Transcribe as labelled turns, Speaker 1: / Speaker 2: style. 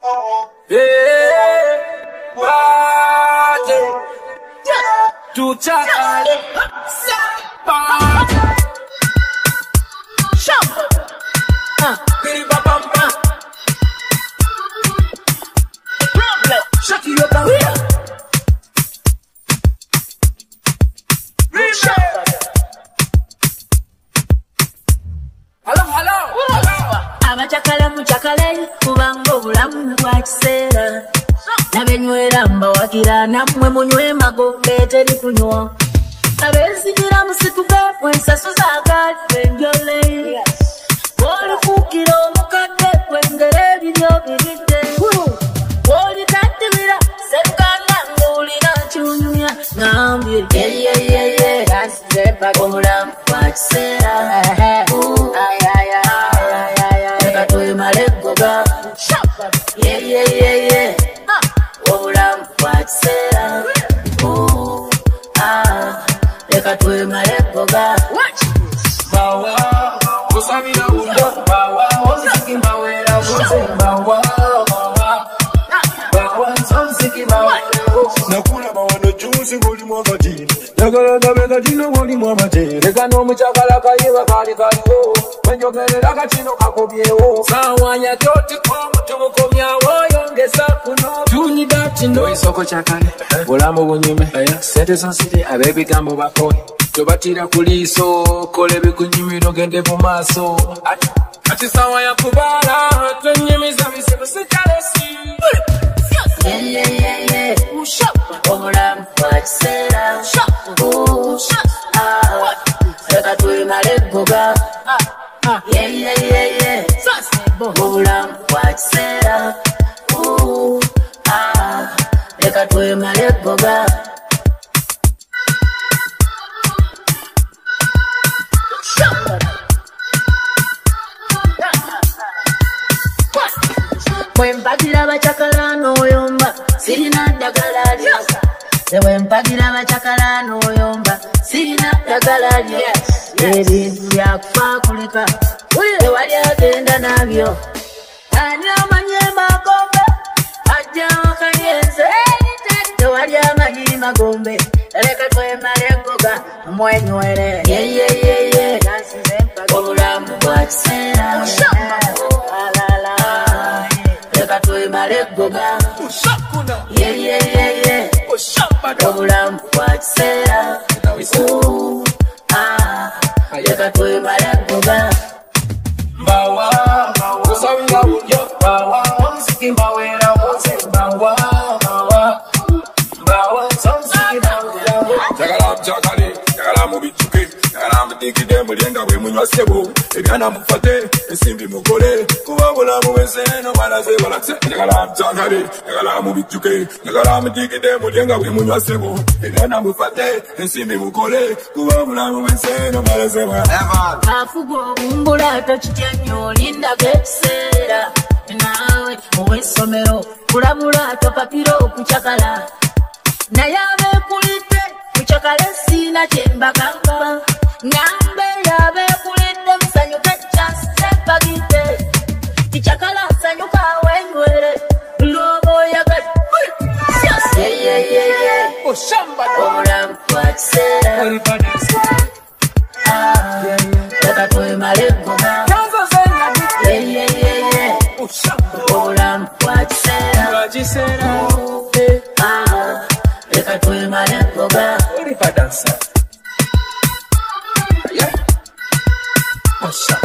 Speaker 1: Abakyakala mukyakale kubanga obulamu bwa kiseera nabenywera mbawakira nammwe munywe magombe teri kunywa abeezigira musituke mwensasuza agali benjole olifukira omukadde kwengera ebiryo biridde olitattibira serukanga ng'olina kiwunyumya ngambye yeyeyeye obulamu bwa kiseera Malegoga, yeah, yeah, yeah, yeah. Obulamu bwa kiseera, leka tuwe malegoga. Bawa, kusabira undo, bawa, onsiki mbawera, onsiki bawa, bawa, onsiki bawera. Nakula bawa no juicy ngoli mwabati, nakala kabeka jino ngoli mwabati. Leka no mukyakala kayiba kali kaliwo. Wenjogerera kachino kakobyewo sawanya kyoti komutubukomyawo yongeza kuno tunyida kino isoko kyakale bulamu bunyume sente zonsiri abebigambo bakole tobatira kuliiso kola ebikunyumira ogende mu maaso ati sawanya kubala twenyumiza bisibu sikalesi obulamu bwa kiseera leka tuwe malegoga. Yeah, yeah, yeah, yeah. Obulamu bwa kiseera, leka tuwe malegoga. Bwe mpagira abakyakala n'oyomba sirina ddagala lyasa. Bwe mpagira abakyakala n'oyomba sirina ddagala lyasa. Ebintu byakufa kuleka tewali agenda nabyo ani amanyi magombe ajja wakanyenze tewali amanyi magombe leka twemalegoga mwenywere yeyeyeye obulamu bwa kiseera leka twemalegoga yeyeyeye obulamu bwa kiseera leka tuwe malegoga. Bawa, kusabira undo, bawa, onsiki mbawera, onsiki bawa, bawa, onsiki bawera. Jagala mjakale, jagala mubichuke, jagala mudikide mulenga we munywa sebo. Ebyana mufate, ensimbi mukole, kuba bulamu bw'enseno balaze balakse. Jagala mjakale, jagala mubichuke, jagala mudikide mulenga we munywa sebo. Ebyana mufate, ensimbi mukole, kuba bulamu bw'enseno balaze balakse. Afugo obumbula tokitya nnyo olindaga ekiseera naawe ow'essomero kulabula topapira okukyakala naye abeekulidde kukyakala siina kye mbagamba nambeera abeekulidde musanyuke chansi sepagidde kikyakala nsanyuka wenywere lwoba oyagadde obulamu bwa kiseera leka tuwe malegoga. Obulamu bwa kiseera leka tuwe malegoga. What's up?